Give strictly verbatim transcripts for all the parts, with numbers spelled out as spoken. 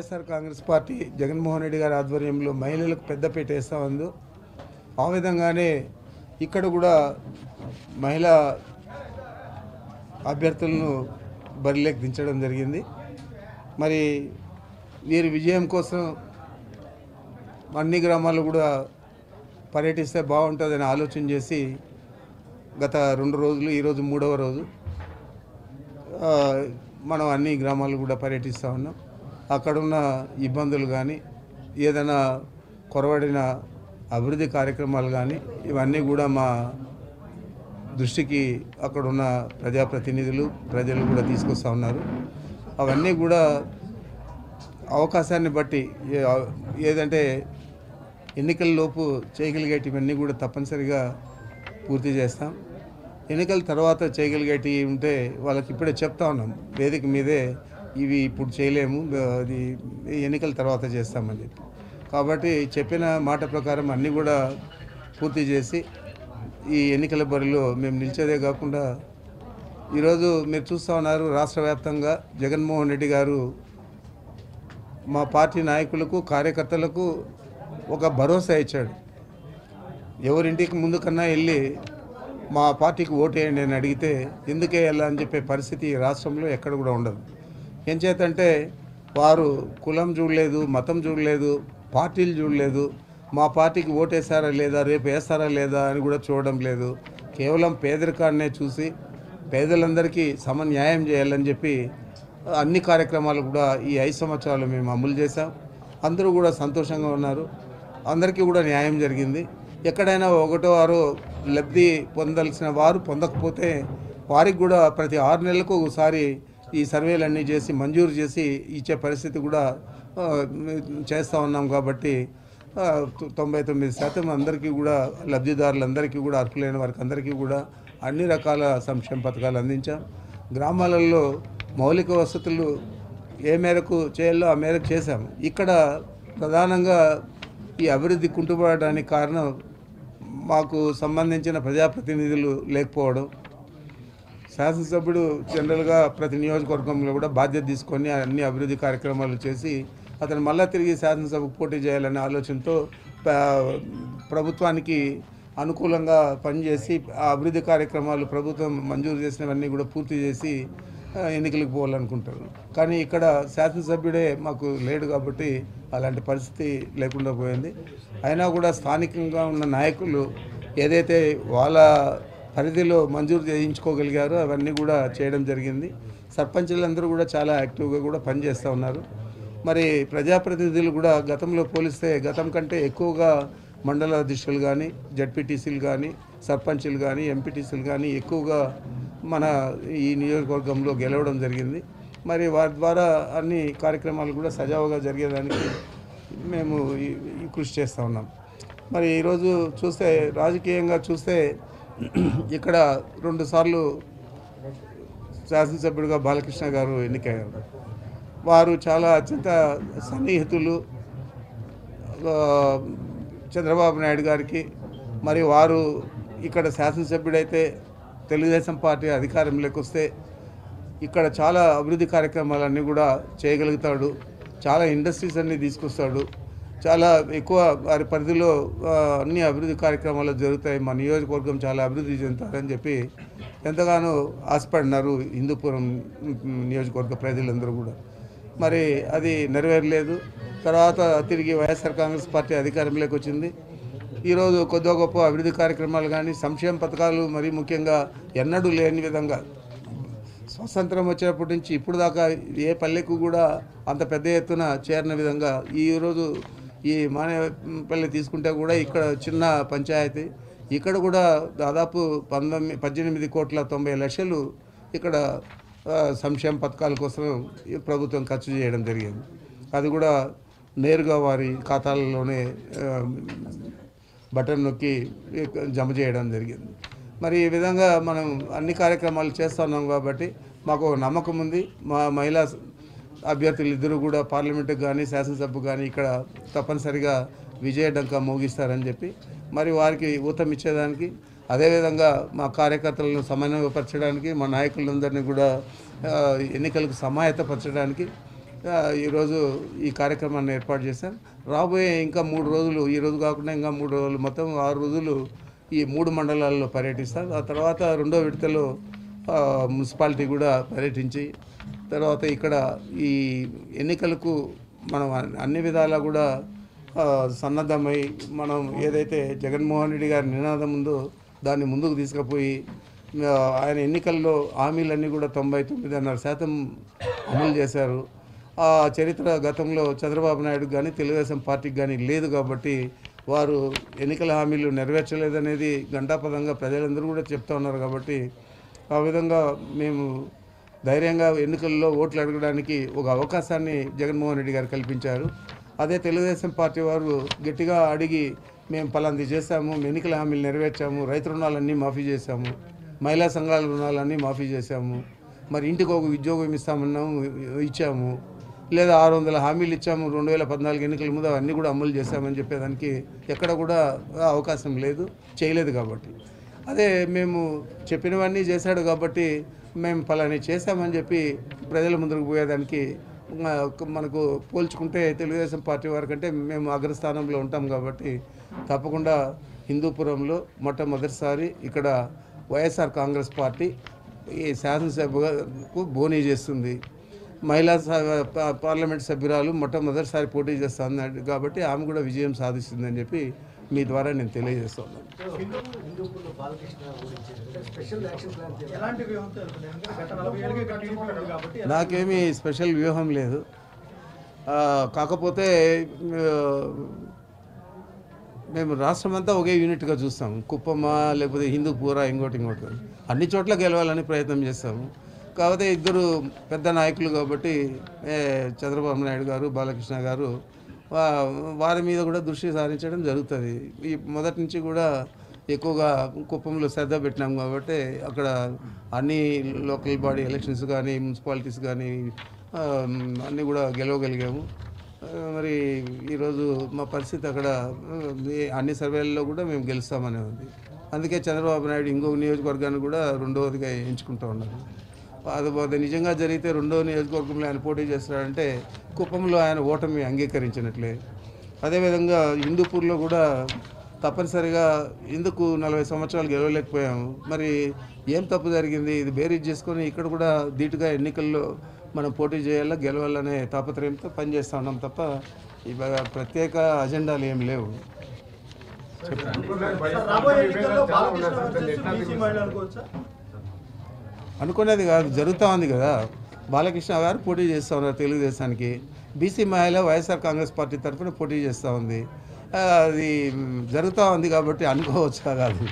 YSR Congress party Jaganmohan Reddy గారి ఆధ్వర్యంలో మహిళలకు పెద్దపీట వేస్తూ ఉందో ఆ విధంగానే ఇక్కడ కూడా మహిళా అభ్యర్థులను బరిలోకి దించడం జరిగింది. మరి వీరి విజయం కోసం అన్ని గ్రామాలు కూడా పర్యటిస్తే బాగుంటుందని ఆలోచన చేసి గత రెండు రోజులు ఈరోజు మూడవ రోజు మనం అన్ని గ్రామాలు కూడా పర్యటిస్తూ ఉన్నాం. అక్కడున్న ఇబ్బందులు కానీ ఏదైనా కొరవడిన అభివృద్ధి కార్యక్రమాలు కానీ ఇవన్నీ కూడా మా దృష్టికి అక్కడున్న ప్రజాప్రతినిధులు ప్రజలు కూడా తీసుకొస్తూ ఉన్నారు. అవన్నీ కూడా అవకాశాన్ని బట్టి ఏదంటే ఎన్నికల్లోపు చేయగలిగేటివన్నీ కూడా తప్పనిసరిగా పూర్తి చేస్తాం. ఎన్నికల తర్వాత చేయగలిగేటివి ఉంటే వాళ్ళకి ఇప్పుడే చెప్తా ఉన్నాం వేదిక మీదే, ఇవి ఇప్పుడు చేయలేము, అది ఎన్నికల తర్వాత చేస్తామని చెప్పి. కాబట్టి చెప్పిన మాట ప్రకారం అన్నీ కూడా పూర్తి చేసి ఈ ఎన్నికల బరిలో మేము నిలిచేదే కాకుండా ఈరోజు మీరు చూస్తూ ఉన్నారు రాష్ట్ర వ్యాప్తంగా జగన్మోహన్ రెడ్డి గారు మా పార్టీ నాయకులకు కార్యకర్తలకు ఒక భరోసా ఇచ్చాడు. ఎవరింటికి ముందు కన్నా వెళ్ళి మా పార్టీకి ఓటేయండి అని అడిగితే ఎందుకే వెళ్ళాలని చెప్పే పరిస్థితి రాష్ట్రంలో ఎక్కడ కూడా ఉండదు. ఏం చేతంటే వారు కులం చూడలేదు, మతం చూడలేదు, పార్టీలు చూడలేదు, మా పార్టీకి ఓటేసారా లేదా, రేపు వేస్తారా లేదా అని కూడా చూడడం లేదు. కేవలం పేదరికాన్నే చూసి పేదలందరికీ సమన్యాయం చేయాలని చెప్పి అన్ని కార్యక్రమాలు కూడా ఈ ఐదు సంవత్సరాలు మేము అమలు చేశాం. అందరూ కూడా సంతోషంగా ఉన్నారు, అందరికీ కూడా న్యాయం జరిగింది. ఎక్కడైనా ఒకటో వారు లబ్ధి పొందాల్సిన వారు పొందకపోతే వారికి కూడా ప్రతి ఆరు నెలలకు ఒకసారి ఈ సర్వేలన్నీ చేసి మంజూరు చేసి ఇచ్చే పరిస్థితి కూడా చేస్తూ ఉన్నాం. కాబట్టి తొంభై తొమ్మిది శాతం అందరికీ కూడా లబ్ధిదారులందరికీ కూడా అర్హులైన వారికి అందరికీ కూడా అన్ని రకాల సంక్షేమ పథకాలు అందించాం. గ్రామాలలో మౌలిక వసతులు ఏ మేరకు చేయాలో ఆ మేరకు చేశాం. ఇక్కడ ప్రధానంగా ఈ అభివృద్ధి కుంటుపడడానికి కారణం మాకు సంబంధించిన ప్రజాప్రతినిధులు లేకపోవడం. శాసనసభ్యుడు జనరల్గా ప్రతి నియోజకవర్గంలో కూడా బాధ్యత తీసుకొని అన్ని అభివృద్ధి కార్యక్రమాలు చేసి అతను మళ్ళా తిరిగి శాసనసభకు పోటీ చేయాలనే ఆలోచనతో ప్రభుత్వానికి అనుకూలంగా పనిచేసి ఆ అభివృద్ధి కార్యక్రమాలు ప్రభుత్వం మంజూరు చేసినవన్నీ కూడా పూర్తి చేసి ఎన్నికలకు పోవాలనుకుంటారు. కానీ ఇక్కడ శాసనసభ్యుడే మాకు లేడు కాబట్టి అలాంటి పరిస్థితి లేకుండా పోయింది. అయినా కూడా స్థానికంగా ఉన్న నాయకులు ఏదైతే వాళ్ళ పరిధిలో మంజూరు చేయించుకోగలిగారో అవన్నీ కూడా చేయడం జరిగింది. సర్పంచులందరూ కూడా చాలా యాక్టివ్గా కూడా పనిచేస్తూ ఉన్నారు. మరి ప్రజాప్రతినిధులు కూడా గతంలో పోలిస్తే గతం కంటే ఎక్కువగా మండల అధ్యక్షులు కానీ జడ్పీటీసీలు కానీ సర్పంచులు కానీ ఎంపీటీసీలు కానీ ఎక్కువగా మన ఈ నియోజకవర్గంలో గెలవడం జరిగింది. మరి వారి ద్వారా అన్ని కార్యక్రమాలు కూడా సజావుగా జరిగేదానికి మేము ఈ కృషి చేస్తూ ఉన్నాం. మరి ఈరోజు చూస్తే రాజకీయంగా చూస్తే ఇక్కడ రెండుసార్లు శాసనసభ్యుడిగా బాలకృష్ణ గారు ఎన్నికయ్యారు. వారు చాలా అత్యంత సన్నిహితులు చంద్రబాబు నాయుడు గారికి. మరి వారు ఇక్కడ శాసనసభ్యుడైతే తెలుగుదేశం పార్టీ అధికారంలోకి వస్తే ఇక్కడ చాలా అభివృద్ధి కార్యక్రమాలన్నీ కూడా చేయగలుగుతాడు, చాలా ఇండస్ట్రీస్ అన్నీ తీసుకొస్తాడు, చాలా ఎక్కువ వారి పరిధిలో అన్ని అభివృద్ధి కార్యక్రమాలు జరుగుతాయి, మా నియోజకవర్గం చాలా అభివృద్ధి చెందుతారని చెప్పి ఎంతగానో ఆశపడినారు హిందూపురం నియోజకవర్గ ప్రజలందరూ కూడా. మరి అది నెరవేరలేదు. తర్వాత తిరిగి వైఎస్ఆర్ కాంగ్రెస్ పార్టీ అధికారంలోకి వచ్చింది. ఈరోజు కొద్దిగా గొప్ప అభివృద్ధి కార్యక్రమాలు కానీ సంక్షేమ పథకాలు మరీ ముఖ్యంగా ఎన్నడూ లేని విధంగా స్వతంత్రం వచ్చినప్పటి నుంచి ఇప్పుడు దాకా ఏ పల్లెకు కూడా అంత పెద్ద ఎత్తున చేరిన విధంగా ఈరోజు ఈ మానేపల్లి తీసుకుంటే కూడా ఇక్కడ చిన్న పంచాయతీ, ఇక్కడ కూడా దాదాపు పంతొమ్మిది పద్దెనిమిది కోట్ల తొంభై లక్షలు ఇక్కడ సంక్షేమ పథకాల కోసం ప్రభుత్వం ఖర్చు చేయడం జరిగింది. అది కూడా నేరుగా వారి ఖాతాలలోనే బటన్ నొక్కి జమ చేయడం జరిగింది. మరి ఈ విధంగా మనం అన్ని కార్యక్రమాలు చేస్తున్నాం కాబట్టి మాకు నమ్మకం ఉంది. మా మహిళా అభ్యర్థులు ఇద్దరు కూడా పార్లమెంటుకు కానీ శాసనసభకు కానీ ఇక్కడ తప్పనిసరిగా విజయడంకా మోగిస్తారని చెప్పి మరి వారికి ఊతం ఇచ్చేదానికి, అదేవిధంగా మా కార్యకర్తలను సమన్వయపరచడానికి, మా నాయకులందరినీ కూడా ఎన్నికలకు సమాయత్తపరచడానికి ఈరోజు ఈ కార్యక్రమాన్ని ఏర్పాటు చేశాం. రాబోయే ఇంకా మూడు రోజులు, ఈరోజు కాకుండా ఇంకా మూడు రోజులు, మొత్తం ఆరు రోజులు ఈ మూడు మండలాల్లో పర్యటిస్తాం. ఆ తర్వాత రెండో విడతలో మున్సిపాలిటీ కూడా పర్యటించి తర్వాత ఇక్కడ ఈ ఎన్నికలకు మనం అన్ని విధాలా కూడా సన్నద్ధమై మనం ఏదైతే జగన్మోహన్ రెడ్డి గారి నినాదం ఉందో దాన్ని ముందుకు తీసుకుపోయి ఆయన ఎన్నికల్లో హామీలన్నీ కూడా తొంభై తొమ్మిదిన్నర శాతం అమలు చేశారు. ఆ చరిత్ర గతంలో చంద్రబాబు నాయుడు కానీ తెలుగుదేశం పార్టీకి కానీ లేదు కాబట్టి వారు ఎన్నికల హామీలు నెరవేర్చలేదనేది ఘంటాపదంగా ప్రజలందరూ కూడా చెప్తా ఉన్నారు. కాబట్టి ఆ విధంగా మేము ధైర్యంగా ఎన్నికల్లో ఓట్లు అడగడానికి ఒక అవకాశాన్ని జగన్మోహన్ రెడ్డి గారు కల్పించారు. అదే తెలుగుదేశం పార్టీ వారు గట్టిగా అడిగి మేము పలాంది చేశాము, ఎన్నికల హామీలు నెరవేర్చాము, రైతు రుణాలన్నీ మాఫీ చేశాము, మహిళా సంఘాల రుణాలన్నీ మాఫీ చేశాము, మరి ఇంటికి ఒక ఉద్యోగం ఇస్తామన్నాము, ఇచ్చాము, లేదా ఆరు వందల హామీలు ఇచ్చాము, రెండు వేల పద్నాలుగు ఎన్నికల ముందు అవన్నీ కూడా అమలు చేశామని చెప్పేదానికి ఎక్కడ కూడా అవకాశం లేదు, చేయలేదు. కాబట్టి అదే మేము చెప్పినవన్నీ చేశాడు కాబట్టి మేము పలాని చేశామని చెప్పి ప్రజల ముందుకు పోయేదానికి మనకు పోల్చుకుంటే తెలుగుదేశం పార్టీ వారికంటే మేము అగ్రస్థానంలో ఉంటాం. కాబట్టి తప్పకుండా హిందూపురంలో మొట్టమొదటిసారి ఇక్కడ వైఎస్ఆర్ కాంగ్రెస్ పార్టీ ఈ శాసనసభకు బోనీ చేస్తుంది. మహిళా పార్లమెంట్ సభ్యురాలు మొట్టమొదటిసారి పోటీ చేస్తుంది కాబట్టి ఆమె కూడా విజయం సాధిస్తుందని చెప్పి మీ ద్వారా నేను తెలియజేస్తున్నాను. నాకేమీ స్పెషల్ వ్యూహం లేదు. కాకపోతే మేము రాష్ట్రం అంతా ఒకే యూనిట్గా చూస్తాము. కుప్పమా లేకపోతే హిందూపూరా ఇంకోటి ఇంకోటి అన్ని చోట్ల గెలవాలని ప్రయత్నం చేస్తాము. కాకపోతే ఇద్దరు పెద్ద నాయకులు కాబట్టి చంద్రబాబు నాయుడు గారు, బాలకృష్ణ గారు వారి మీద కూడా దృష్టి సారించడం జరుగుతుంది. ఈ మొదటి నుంచి కూడా ఎక్కువగా కుప్పంలో శ్రద్ధ పెట్టినాం కాబట్టి అక్కడ అన్ని లోకల్ బాడీ ఎలక్షన్స్ కానీ మున్సిపాలిటీస్ కానీ అన్నీ కూడా గెలవగలిగాము. మరి ఈరోజు మా పరిస్థితి అక్కడ అన్ని సర్వేలలో కూడా మేము గెలుస్తామనే ఉంది. అందుకే చంద్రబాబు నాయుడు ఇంకొక నియోజకవర్గాన్ని కూడా రెండవదిగా ఎంచుకుంటూ ఉన్నారు. అది అది నిజంగా జరిగితే రెండో నియోజకవర్గంలో ఆయన పోటీ చేస్తాడంటే కుప్పంలో ఆయన ఓటమి అంగీకరించినట్లే. అదేవిధంగా హిందూపూర్లో కూడా తప్పనిసరిగా ఎందుకు నలభై సంవత్సరాలు గెలవలేకపోయాము, మరి ఏం తప్పు జరిగింది, ఇది బేరీజ్ చేసుకొని ఇక్కడ కూడా ధీటుగా ఎన్నికల్లో మనం పోటీ చేయాలా, గెలవాలనే తాపత్రయంతో పనిచేస్తూ ఉన్నాం తప్ప ఇవాళ ప్రత్యేక అజెండాలు ఏం లేవు. అనుకునేది కాదు, జరుగుతూ ఉంది కదా. బాలకృష్ణ గారు పోటీ చేస్తూ ఉన్నారు తెలుగుదేశానికి, బీసీ మహిళ వైఎస్ఆర్ కాంగ్రెస్ పార్టీ తరఫున పోటీ చేస్తూ ఉంది. అది జరుగుతూ ఉంది కాబట్టి అనుకోవచ్చు కాదు.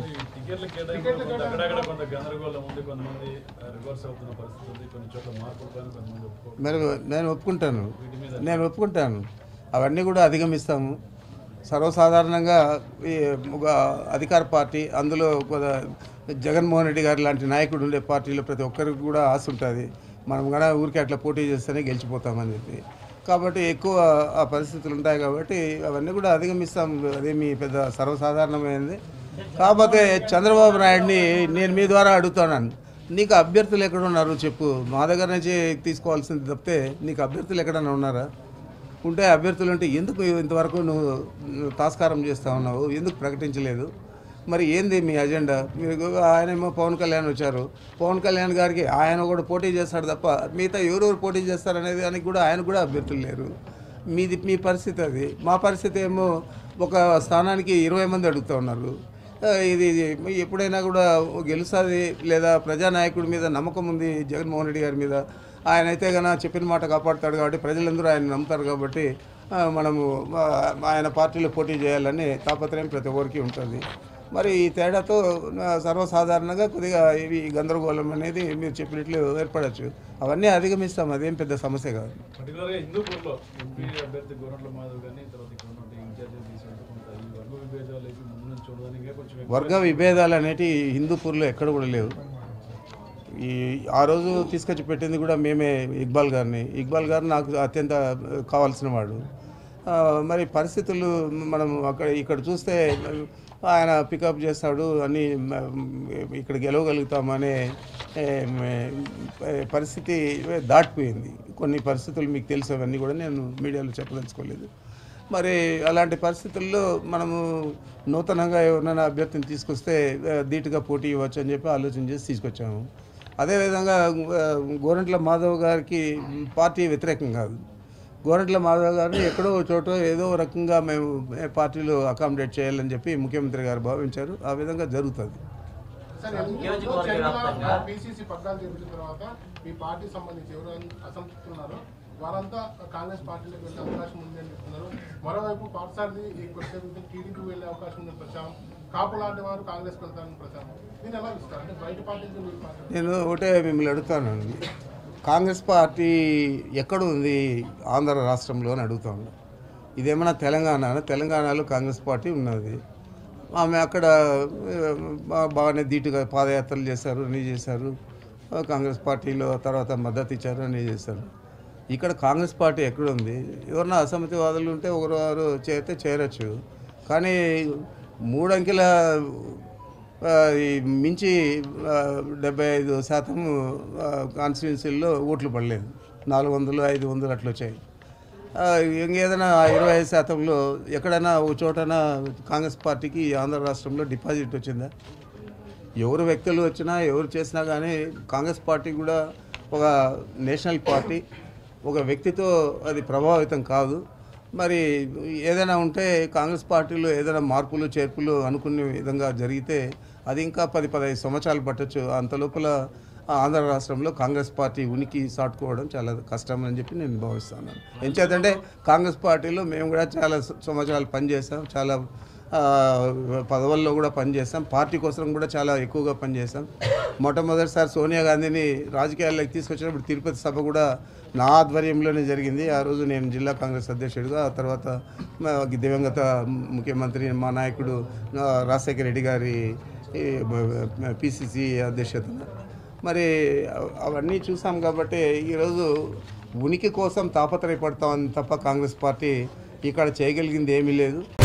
మరి నేను ఒప్పుకుంటాను నేను ఒప్పుకుంటాను అవన్నీ కూడా అధిగమిస్తాము. సర్వసాధారణంగా ఒక అధికార పార్టీ, అందులో జగన్మోహన్ రెడ్డి గారు లాంటి నాయకుడు ఉండే పార్టీలో ప్రతి ఒక్కరికి కూడా ఆశ ఉంటుంది, మనం కూడా ఊరికి అట్లా పోటీ చేస్తేనే గెలిచిపోతామని చెప్పి. కాబట్టి ఎక్కువ ఆ పరిస్థితులు ఉంటాయి కాబట్టి అవన్నీ కూడా అధిగమిస్తాం. అదేమి పెద్ద సర్వసాధారణమైనది. కాకపోతే చంద్రబాబు నాయుడిని నేను మీ ద్వారా అడుగుతున్నాను, నీకు అభ్యర్థులు ఎక్కడ ఉన్నారు చెప్పు. మా దగ్గర నుంచి తీసుకోవాల్సింది తప్పితే నీకు అభ్యర్థులు ఎక్కడన్నా ఉన్నారా? ఉంటే అభ్యర్థులు ఉంటే ఎందుకు ఇంతవరకు నువ్వు తాస్కారం చేస్తూ ఉన్నావు, ఎందుకు ప్రకటించలేదు? మరి ఏంది మీ అజెండా? మీరు ఆయనేమో పవన్ కళ్యాణ్ వచ్చారు, పవన్ కళ్యాణ్ గారికి ఆయన కూడా పోటీ చేస్తాడు తప్ప మిగతా ఎవరెవరు పోటీ చేస్తారనేది దానికి కూడా ఆయన కూడా అభ్యర్థులు లేరు. మీది మీ పరిస్థితి అది. మా పరిస్థితి ఏమో ఒక స్థానానికి ఇరవై మంది అడుగుతూ ఉన్నారు. ఇది ఎప్పుడైనా కూడా గెలుస్తుంది లేదా ప్రజానాయకుడి మీద నమ్మకం ఉంది జగన్మోహన్ రెడ్డి గారి మీద. ఆయన అయితే కన్నా చెప్పిన మాట కాపాడుతాడు కాబట్టి ప్రజలందరూ ఆయన నమ్ముతారు కాబట్టి మనము ఆయన పార్టీలో పోటీ చేయాలని తాపత్రయం ప్రతి ఒక్కరికి ఉంటుంది. మరి ఈ తేడాతో సర్వసాధారణంగా కొద్దిగా ఇవి గందరగోళం అనేది మీరు చెప్పినట్లు ఏర్పడవచ్చు. అవన్నీ అధిగమిస్తాం, అదేం పెద్ద సమస్య కాదు. వర్గ విభేదాలు అనేటివి హిందూపూర్లో ఎక్కడ కూడా లేవు. ఈ ఆ రోజు తీసుకొచ్చి పెట్టింది కూడా మేమే ఇక్బాల్ గారిని. ఇక్బాల్ గారు నాకు అత్యంత కావాల్సిన వాడు. మరి పరిస్థితులు మనం అక్కడ ఇక్కడ చూస్తే ఆయన పికప్ చేస్తాడు అన్నీ ఇక్కడ గెలవగలుగుతామనే ఏ, ఏ, పరిస్థితి దాటిపోయింది. కొన్ని పరిస్థితులు మీకు తెలుసు, అవన్నీ కూడా నేను మీడియాలో చెప్పదలుచుకోలేదు. మరి అలాంటి పరిస్థితుల్లో మనము నూతనంగా ఎవరినైనా అభ్యర్థిని తీసుకొస్తే ఆ, ధీటుగా పోటీ ఇవ్వచ్చు అని చెప్పి ఆలోచన చేసి తీసుకొచ్చాము. అదేవిధంగా ఆ, గోరంట్ల మాధవ్ గారికి పార్టీ వ్యతిరేకం కాదు. గోరంట్ల మాధవ్ గారిని ఎక్కడో ఒక చోట ఏదో రకంగా మేము పార్టీలో అకామిడేట్ చేయాలని చెప్పి ముఖ్యమంత్రి గారు భావించారు. ఆ విధంగా జరుగుతుంది. సార్, ఎన్నికల్లో చెన్నైలో పీసీసీ పగ్గాలు చేపట్టిన తర్వాత మీ పార్టీ సంబంధించి ఎవరు అసంతృప్తి ఉన్నారో వారంతా కాంగ్రెస్ పార్టీలోకి వెళ్ళే అవకాశం ఉంది అని చెప్తున్నారు. మరోవైపు పాఠశాలది ఈ కొద్దిసేపు టీడీపీ వెళ్ళే అవకాశం ఉందని ప్రచారం, కాపు లాంటి వారు కాంగ్రెస్ వెళ్తారని ప్రచారం. దీన్ని ఎలా ఇస్తారు? అంటే బయట పార్టీ నుంచి మీ పార్టీ నేను ఒకటే మిమ్మల్ని అడుగుతానండి, కాంగ్రెస్ పార్టీ ఎక్కడ ఉంది ఆంధ్ర రాష్ట్రంలో అని అడుగుతాను. ఇదేమన్నా తెలంగాణ? తెలంగాణలో కాంగ్రెస్ పార్టీ ఉన్నది. ఆమె అక్కడ బా- బాగానే ధీటుగా పాదయాత్రలు చేశారు, అన్నీ చేశారు. కాంగ్రెస్ పార్టీలో తర్వాత మద్దతు ఇచ్చారు, అన్నీ చేశారు. ఇక్కడ కాంగ్రెస్ పార్టీ ఎక్కడుంది? ఎవరన్నా అసమ్మతివాదులు ఉంటే ఒకరు చేరితే చేరచ్చు. కానీ మూడంకెల ఆ, ఈ మించి ఆ, డెబ్బై ఐదు శాతం కాన్స్టిట్యున్సీల్లో ఓట్లు పడలేదు. నాలుగు వందలు ఐదు వందలు అట్లా వచ్చాయి. ఆ, ఇంకేదైనా ఇరవై ఐదు శాతంలో ఎక్కడైనా ఒక చోటన కాంగ్రెస్ పార్టీకి ఆంధ్ర రాష్ట్రంలో డిపాజిట్ వచ్చిందా? ఎవరు వ్యక్తులు వచ్చినా ఎవరు చేసినా కానీ కాంగ్రెస్ పార్టీ కూడా ఒక నేషనల్ పార్టీ, ఒక వ్యక్తితో అది ప్రభావితం కాదు. మరి ఏదైనా ఉంటే కాంగ్రెస్ పార్టీలో ఏదైనా మార్పులు చేర్పులు అనుకునే విధంగా జరిగితే అది ఇంకా పది పదహైదు సంవత్సరాలు పట్టచ్చు. అంత లోపల ఆంధ్ర రాష్ట్రంలో కాంగ్రెస్ పార్టీ ఉనికి సాటుకోవడం చాలా కష్టం అని చెప్పి నేను భావిస్తున్నాను. ఎంచేతంటే కాంగ్రెస్ పార్టీలో మేము కూడా చాలా సంవత్సరాలు పనిచేసాం, చాలా ఆ, పదవుల్లో కూడా పనిచేస్తాం, పార్టీ కోసం కూడా చాలా ఎక్కువగా పనిచేస్తాం. మొట్టమొదటిసారి సోనియా గాంధీని రాజకీయాల్లోకి తీసుకొచ్చినప్పుడు తిరుపతి సభ కూడా నా ఆధ్వర్యంలోనే జరిగింది. ఆ రోజు నేను జిల్లా కాంగ్రెస్ అధ్యక్షుడిగా, ఆ తర్వాత మా దివంగత ముఖ్యమంత్రి మా నాయకుడు ఆ, రాజశేఖర రెడ్డి గారి పిసిసి అధ్యక్షతన మరి అవన్నీ చూసాం. కాబట్టి ఈరోజు ఉనికి కోసం తాపత్రయపడతామని తప్ప కాంగ్రెస్ పార్టీ ఇక్కడ చేయగలిగింది ఏమీ లేదు.